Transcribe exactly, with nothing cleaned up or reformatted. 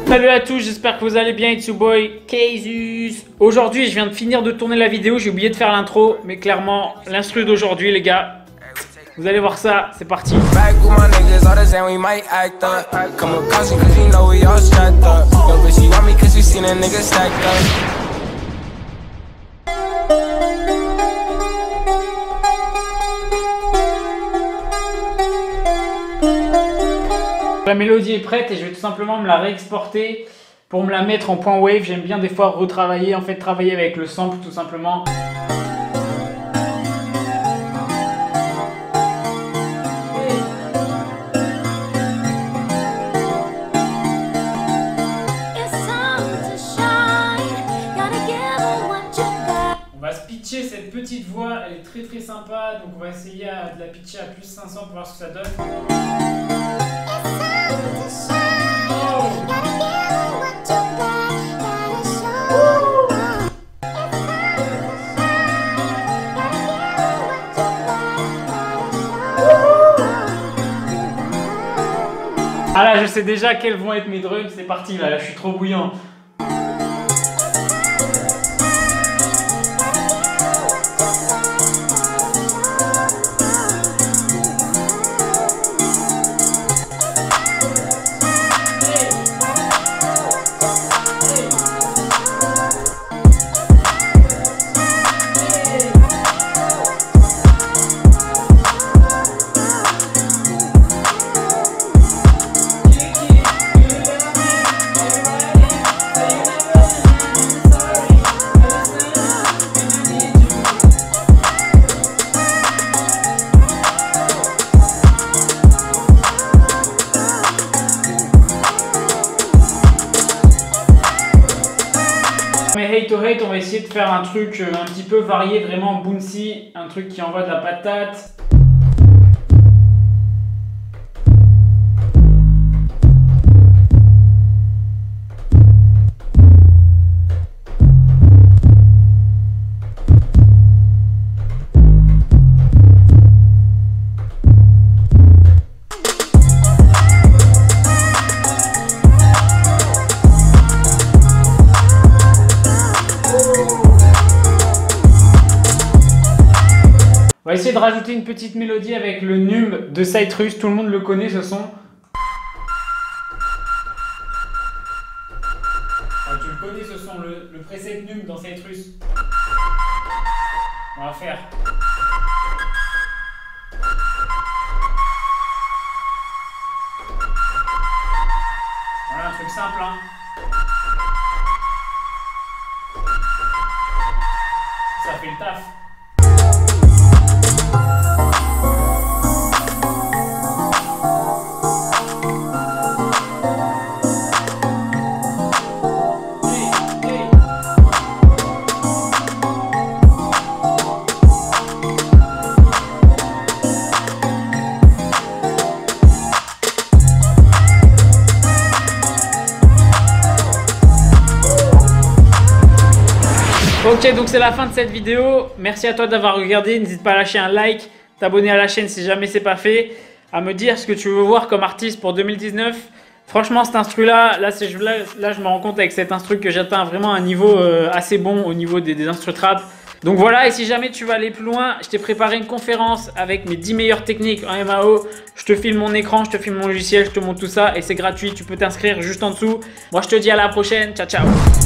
Salut à tous, j'espère que vous allez bien, it's your boy Casus. Aujourd'hui, je viens de finir de tourner la vidéo, j'ai oublié de faire l'intro, mais clairement, l'instru d'aujourd'hui, les gars, vous allez voir ça, c'est parti. La mélodie est prête et je vais tout simplement me la réexporter pour me la mettre en point wave. J'aime bien des fois retravailler, en fait travailler avec le sample tout simplement. On va se pitcher cette petite voix, elle est très très sympa, donc on va essayer de la pitcher à plus cinq cents pour voir ce que ça donne. Ah là, je sais déjà quels vont être mes drums, c'est parti là, là je suis trop bouillant. Mais hate to hate, on va essayer de faire un truc un petit peu varié, vraiment bouncy, un truc qui envoie de la patate. On va essayer de rajouter une petite mélodie avec le Num de Citrus, tout le monde le connaît ce son. Ah, tu le connais ce son, le, le preset Num dans Citrus. On va faire. Voilà un truc simple, hein. Ça fait le taf. Ok, donc c'est la fin de cette vidéo. Merci à toi d'avoir regardé. N'hésite pas à lâcher un like, t'abonner à la chaîne si jamais c'est pas fait, à me dire ce que tu veux voir comme artiste pour deux mille dix-neuf. Franchement, cet instru là, là, là, là je me rends compte avec cet instru que j'atteins vraiment un niveau euh, assez bon au niveau des, des instru trap. Donc voilà, et si jamais tu veux aller plus loin, je t'ai préparé une conférence avec mes dix meilleures techniques en M A O. Je te filme mon écran, je te filme mon logiciel, je te montre tout ça et c'est gratuit. Tu peux t'inscrire juste en dessous. Moi, je te dis à la prochaine. Ciao, ciao.